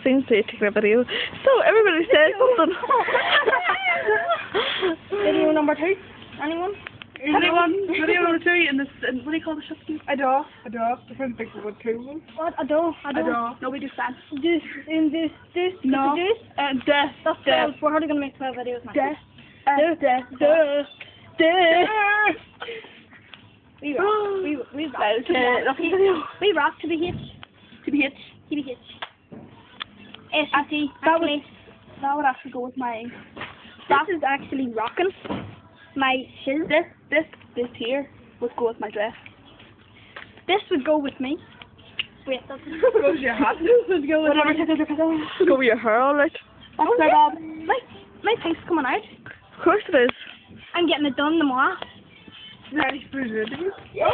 seems to be taking a video. So everybody says something. Video number 2. Anyone? Video number 2 in this, what do you call the shop? A dog. Different things with 2. What? A dog. No, we do stand. This. No. This. Death. That's 12. We're hardly going to make 12 videos now. Death. We rock to be hit. SCT. That would actually go with my. That is actually rocking. My shield. This here would go with my dress. This would go with me. Wait, that's Go with your hat. would go with Whatever. Go with your hair, alright. That's my bad. my thing's coming out. Of course it is. I'm getting it done tomorrow. Ready for the interview?